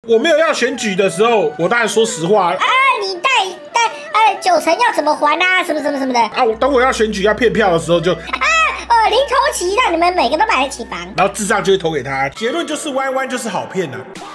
我没有要选举的时候，我当然说实话啊。你贷90%要怎么还啊？什么的啊？等我要选举要骗票的时候就零头期让你们每个都买得起房， 然后智障就会投给他。结论就是弯弯就是好骗啊。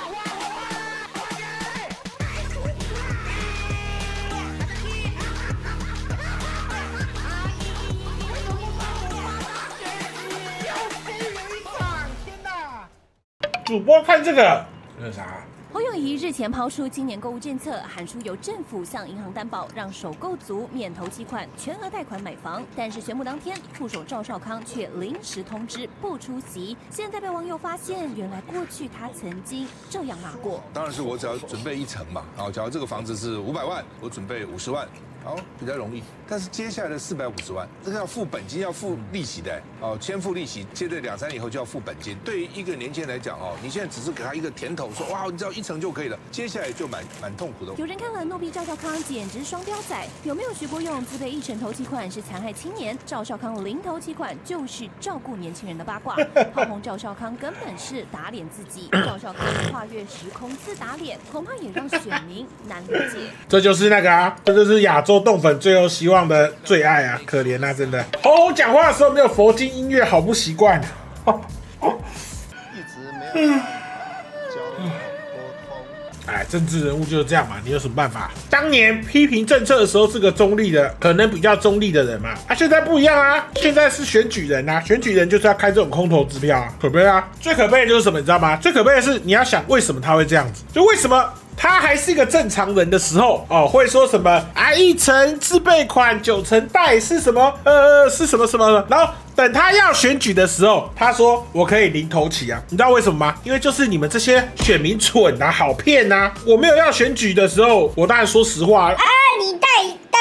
主播看这个，那啥？ 侯友宜日前抛出今年购物政策，喊出由政府向银行担保，让首购族免头期款、全额贷款买房。但是宣布当天，副手赵少康却临时通知不出席。现在被网友发现，原来过去他曾经这样骂过： 当然是我只要准备1成嘛，然后假如这个房子是500万，我准备50万。好，比较容易，但是接下来的450万，这个要付本金，要付利息的，哦，先付利息，接着2、3年以后就要付本金。对于一个年轻人来讲，哦，你现在只是给他一个甜头，说哇，你只要1成就可以了，接下来就蛮痛苦的。 有人看了怒批赵少康简直双标仔，有没有徐国勇自备1成头期款是残害青年，赵少康0头期款就是照顾年轻人的八卦，炮轰赵少康根本是打脸自己。赵少康跨越时空自打脸，恐怕也让选民难理解。 这就是那个啊，这就是亚洲冻粉最后希望的最爱啊，可怜啊，真的。侯侯讲话的时候没有佛经音乐，好不习惯。 一直没有交流沟通。 哎，政治人物就是这样嘛，你有什么办法？当年批评政策的时候是个中立的，可能比较中立的人嘛。啊，现在不一样啊，现在是选举人啊，选举人就是要开这种空头支票啊，可悲啊！最可悲的就是什么，你知道吗？最可悲的是你要想为什么他会这样子，就为什么？他还是一个正常人的时候，哦，会说什么啊？1成自备款，9成贷是什么？是什么什么的？然后等他要选举的时候，他说我可以零头期啊，你知道为什么吗？因为就是你们这些选民蠢啊，好骗啊！我没有要选举的时候，我当然说实话啊。你贷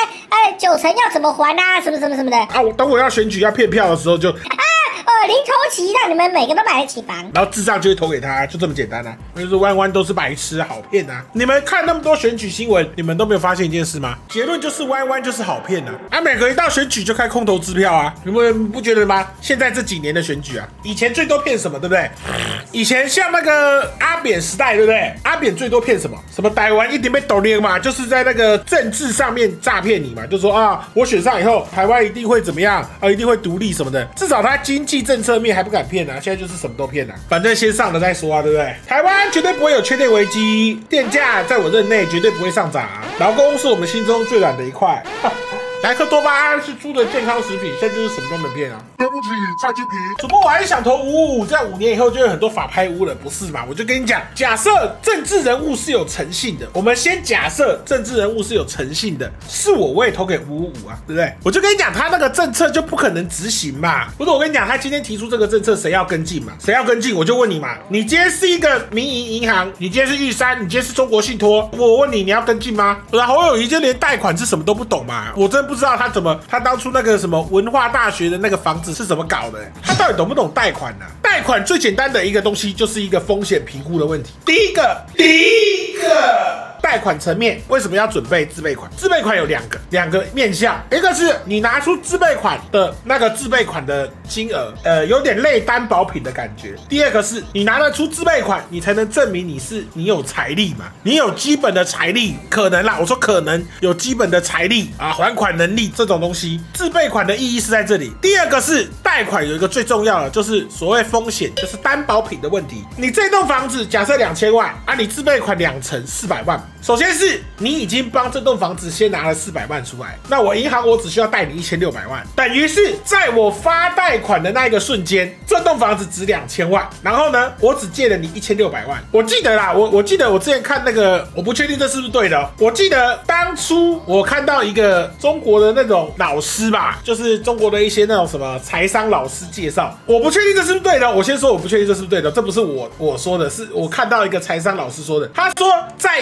90%要怎么还啊？什么的啊？等我要选举要骗票的时候就零头期让你们每个都买得起房， 然后智障就会投给他，就这么简单啊！就是弯弯都是白痴，好骗啊！你们看那么多选举新闻，你们都没有发现一件事吗？结论就是弯弯就是好骗啊！啊，每个一到选举就开空头支票啊！你们不觉得吗？现在这几年的选举啊，以前最多骗什么，对不对？以前像那个阿扁时代，对不对？阿扁最多骗什么？什么台湾一定被抖链嘛，就是在那个政治上面诈骗你嘛，就说啊，我选上以后，台湾一定会怎么样啊，一定会独立什么的。至少他经济政策面还不敢骗啊，现在就是什么都骗啊，反正先上了再说啊，对不对？台湾绝对不会有缺电危机，电价在我任内绝对不会上涨，劳工是我们心中最软的一块。莱克多巴胺是猪的健康食品，现在就是什么都能骗啊！对不起，蔡金平。主播我还是想投555，这样5年以后就有很多法拍屋了，不是嘛？我就跟你讲，假设政治人物是有诚信的，我们先假设政治人物是有诚信的，是我也投给555啊，对不对？我就跟你讲，他那个政策就不可能执行嘛。不是我跟你讲，他今天提出这个政策，谁要跟进嘛？谁要跟进？我就问你嘛，你今天是一个民营银行，你今天是玉山，你今天是中国信托，我问你，你要跟进吗？然后侯友宜就连贷款是什么都不懂嘛，我真不知道他当初那个什么文化大学的那个房子是怎么搞的，他到底懂不懂贷款啊？贷款最简单的一个东西就是一个风险评估的问题。第一个贷款层面为什么要准备自备款？自备款有两个面向，一个是你拿出自备款的那个自备款的金额，有点类担保品的感觉。第二个是你拿得出自备款，你才能证明你有财力嘛，你有基本的财力，可能啦，我说可能有基本的财力啊，还款能力这种东西，自备款的意义是在这里。第二个是贷款有一个最重要的，就是所谓风险，就是担保品的问题。你这栋房子假设2000万啊，你自备款2成400万。首先是你已经帮这栋房子先拿了400万出来，那我银行我只需要贷你1600万，等于是在我发贷款的那一个瞬间，这栋房子值2000万，然后呢，我只借了你1600万。我记得啦，我记得我之前看那个，我不确定这是不是对的，我记得当初我看到一个中国的那种老师吧，就是中国的一些那种什么财商老师介绍，我不确定这是不是对的，我先说我不确定这是不是对的，这不是我说的，是我看到一个财商老师说的，他说在银行里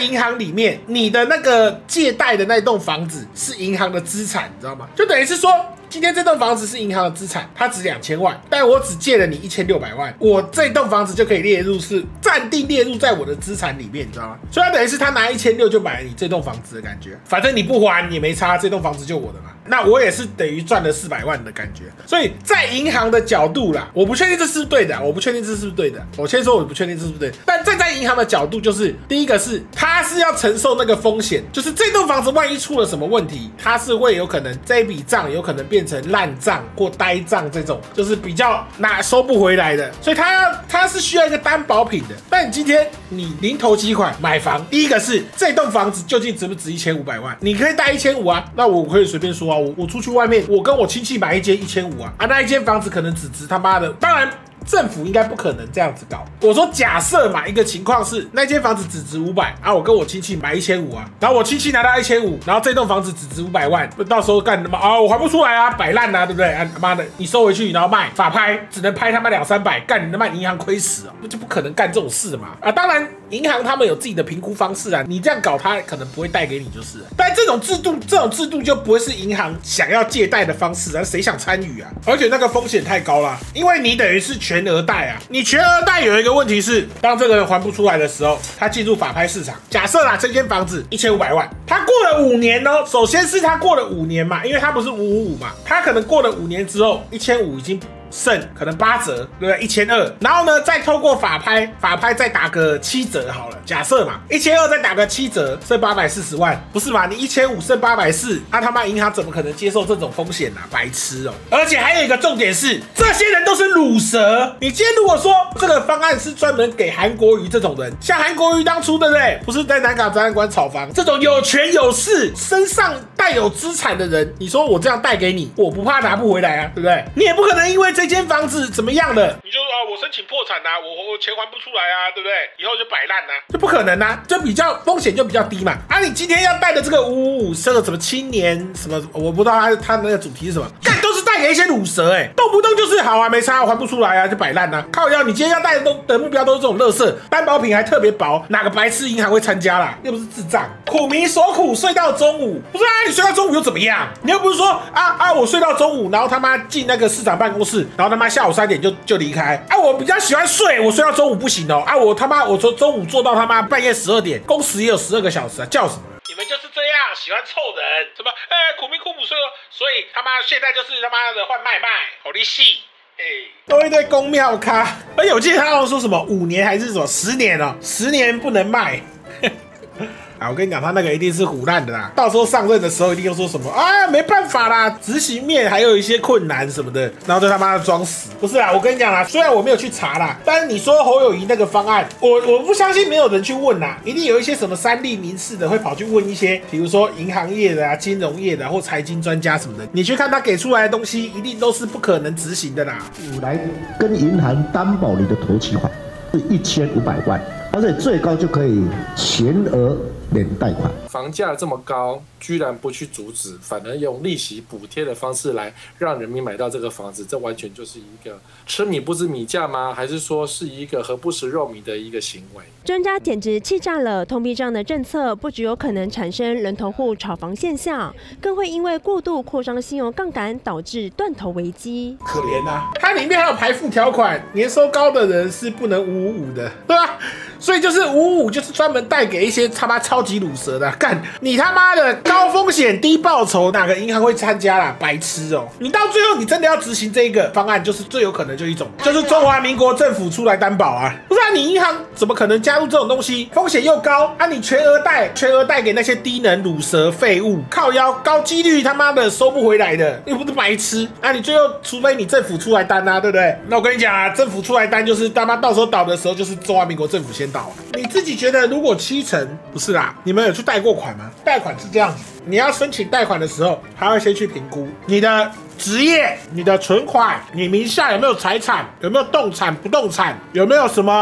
里面，你的那个借贷的那栋房子是银行的资产，你知道吗？就等于是说，今天这栋房子是银行的资产，它值2000万，但我只借了你1600万，我这栋房子就可以暂定列入在我的资产里面，你知道吗？所以它等于是他拿1600就买了你这栋房子的感觉，反正你不还也没差，这栋房子就我的嘛。那我也是等于赚了400万的感觉，所以在银行的角度啦，我不确定这是对的，我先说我不确定这是不对，但站在银行的角度，就是第一个是他是要承受那个风险，就是这栋房子万一出了什么问题，他是会有可能这一笔账有可能变成烂账或呆账这种，就是比较收不回来的，所以他是需要一个担保品的。但你今天你零头期款买房，第一个是这栋房子究竟值不值1500万？你可以贷1500啊，那我可以随便说啊，我出去外面，我跟我亲戚买一间1500啊，那一间房子可能只值他妈的，当然。政府应该不可能这样子搞。我说假设嘛，一个情况是那间房子只值500啊，我跟我亲戚买1500啊，然后我亲戚拿到1500，然后这栋房子只值500万，到时候干什么啊？我还不出来啊，摆烂啊，对不对？啊他妈的，你收回去然后卖法拍，只能拍他妈200-300，干你他妈银行亏死啊，就不可能干这种事嘛啊！当然银行他们有自己的评估方式啊，你这样搞他可能不会贷给你就是了。但这种制度就不会是银行想要借贷的方式啊，谁想参与啊？而且那个风险太高了，因为你等于是全额贷啊，你全额贷有一个问题是，当这个人还不出来的时候，他进入法拍市场。假设啦，这间房子1500万，他过了5年哦，首先是他过了5年嘛，因为他不是555嘛，他可能过了5年之后，1500已经剩可能8折，对不对？1200，然后呢，再透过法拍再打个7折好了，假设嘛，1200再打个7折，剩840万，不是嘛？你1500剩840，他妈银行怎么可能接受这种风险啊？白痴哦！而且还有一个重点是，这些人都是卤蛇。你今天如果说这个方案是专门给韩国瑜这种人，像韩国瑜当初对不对？不是在南港展览馆炒房，这种有权有势、身上带有资产的人，你说我这样贷给你，我不怕拿不回来啊，对不对？你也不可能因为这间房子怎么样了，你就我申请破产啊，我钱还不出来啊，对不对？以后就摆烂啊，这不可能啊，就比较风险就比较低嘛。啊，你今天要贷的这个555，这个什么青年什么，我不知道他那个主题是什么，干都是贷给一些卤蛇动不动就是好啊，没差，我还不出来啊，就摆烂啊。靠腰，你今天要贷的目标都是这种垃圾，担保品还特别薄，哪个白痴银行会参加啦？又不是智障，苦民所苦，睡到中午，不是啊？你睡到中午又怎么样？你又不是说我睡到中午，然后他妈进那个市长办公室，然后他妈下午3点就离开啊！我比较喜欢睡，我睡到中午不行哦！啊，我从中午做到他妈半夜12点，工时也有12个小时啊，叫什么？你们就是这样喜欢凑人，什么苦民苦母所以他妈现在就是他妈的换卖，好利息。都一堆公庙咖，而且我记得他好像说什么5年还是什么10年哦，10年不能卖。啊，我跟你讲，他那个一定是唬烂的啦。到时候上任的时候，一定又说什么啊，没办法啦，执行面还有一些困难什么的，然后就他妈的装死。不是啦，我跟你讲啦，虽然我没有去查啦，但是你说侯友宜那个方案，我不相信没有人去问啦，一定有一些什么3立民视的会跑去问一些，比如说银行业的啊、金融业的或财经专家什么的。你去看他给出来的东西，一定都是不可能执行的啦。 来跟银行担保你的头期款是1500万，而且最高就可以全额免贷款。 房价这么高，居然不去阻止，反而用利息补贴的方式来让人民买到这个房子，这完全就是一个吃米不知米价吗？还是说是一个何不食肉糜的一个行为？ 专家简直气炸了！通逼这样的政策，不只有可能产生人头户炒房现象，更会因为过度扩张信用杠杆导致断头危机。 可怜啊！它里面还有排付条款，年收高的人是不能555的，对吧？所以就是555，就是专门贷给一些他妈超级卤蛇的。干你他妈的高风险低报酬，哪个银行会参加啦？白痴哦！你到最后你真的要执行这个方案，就是最有可能就一种，就是中华民国政府出来担保啊！不是啊，你银行怎么可能加入这种东西？风险又高啊！你全额贷给那些低能卤蛇废物，靠腰高几率他妈的收不回来的，又不是白痴啊！你最后除非你政府出来担啊，对不对？那我跟你讲啊，政府出来担就是他妈到时候倒的时候就是中华民国政府先倒啊！你自己觉得如果70%不是啦，你们有去贷过款吗？贷款是这样子，你要申请贷款的时候，他会先去评估你的职业、你的存款、你名下有没有财产、有没有动产、不动产，有没有什么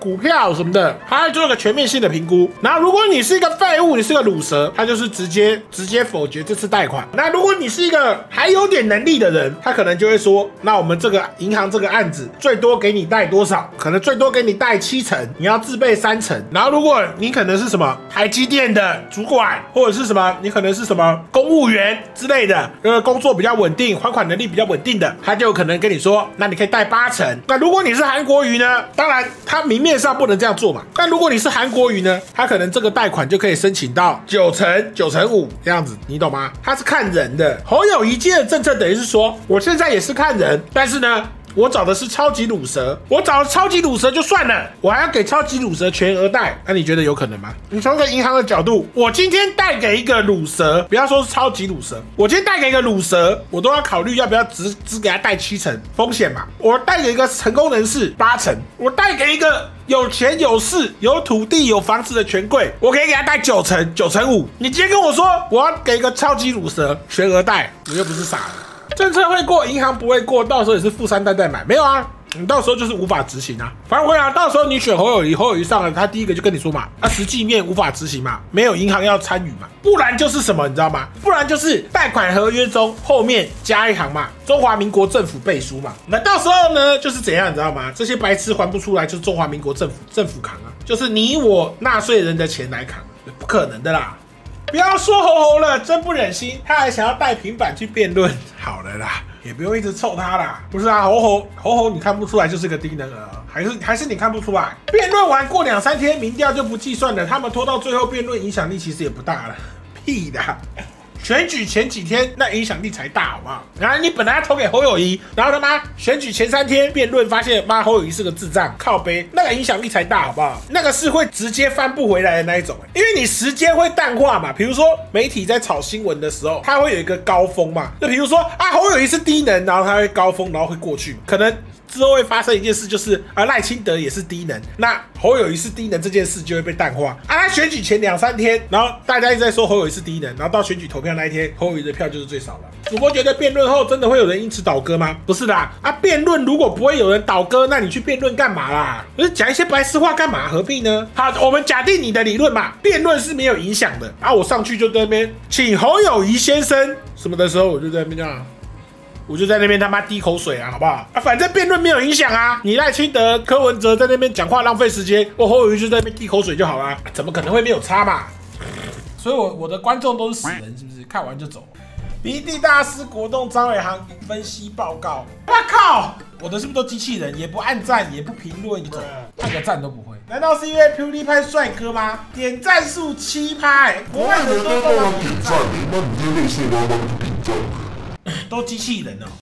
股票什么的，他会做一个全面性的评估。然后如果你是一个废物，你是个鲁蛇，他就是直接否决这次贷款。那如果你是一个还有点能力的人，他可能就会说，那我们这个银行这个案子最多给你贷多少？可能最多给你贷70%，你要自备30%。然后如果你可能是什么台积电的主管，或者是什么，你可能是什么公务员之类的，工作比较稳定，还款能力比较稳定的，他就有可能跟你说，那你可以贷80%。那如果你是韩国瑜呢？当然，他明面上不能这样做嘛。但如果你是韩国瑜呢，他可能这个贷款就可以申请到9%、9.5%这样子，你懂吗？他是看人的。侯友宜接的政策等于是说，我现在也是看人，但是呢，我找的是超级鲁蛇，我找超级鲁蛇就算了，我还要给超级鲁蛇全额贷，那你觉得有可能吗？你从个银行的角度，我今天贷给一个鲁蛇，不要说是超级鲁蛇，我今天贷给一个鲁蛇，我都要考虑要不要只给他贷70%风险嘛。我贷给一个成功人士8%，我贷给一个有钱有势有土地有房子的权贵，我可以给他贷9%、9.5%。你今天跟我说我要给一个超级鲁蛇全额贷，我又不是傻了。政策会过，银行不会过，到时候也是富三代买，没有啊，你到时候就是无法执行啊。反过来，到时候你选侯友宜，侯友宜上了，他第一个就跟你说嘛，实际面无法执行嘛，没有银行要参与嘛，不然就是什么，你知道吗？不然就是贷款合约中后面加一行嘛，中华民国政府背书嘛。那到时候呢，就是怎样，你知道吗？这些白痴还不出来，就是中华民国政府扛啊，就是你我纳税人的钱来扛，不可能的啦。不要说侯了，真不忍心，他还想要带平板去辩论，好了啦，也不用一直凑他啦。不是啊，侯，你看不出来就是个低能儿，还是你看不出来？辩论完过2-3天，民调就不计算了，他们拖到最后辩论影响力其实也不大了，屁的。选举前几天那影响力才大，好不好？然后你本来要投给侯友宜，然后他妈选举前3天辩论，发现妈侯友宜是个智障，靠背，那个影响力才大，好不好？那个是会直接翻不回来的那一种，因为你时间会淡化嘛。比如说媒体在炒新闻的时候，它会有一个高峰嘛。就比如说啊，侯友宜是低能，然后它会高峰，然后会过去，可能之后会发生一件事，就是赖清德也是低能，那侯友宜是低能这件事就会被淡化啊。他选举前2-3天，然后大家一直在说侯友宜是低能，然后到选举投票那一天，侯友宜的票就是最少了。主播觉得辩论后真的会有人因此倒戈吗？不是的啊，辩论如果不会有人倒戈，那你去辩论干嘛啦？不是讲一些白痴话干嘛？何必呢？好，我们假定你的理论嘛，辩论是没有影响的，然后我上去就在那边请侯友宜先生什么的时候，我就在那边这样。我就在那边他妈滴口水啊，好不好？反正辩论没有影响啊。你赖清德、柯文哲在那边讲话浪费时间，我侯友宜就在那边滴口水就好了，怎么可能会没有差嘛？所以我的观众都是死人，是不是？看完就走。迷弟大师国栋张伟航分析报告，我靠！我的是不是都机器人？也不按赞，也不评论，走，按个赞都不会。难道是因为 PewDiePie 帅哥吗？点赞数7%，国外人都帮忙点赞，那你这类似的帮忙点赞。都机器人哦。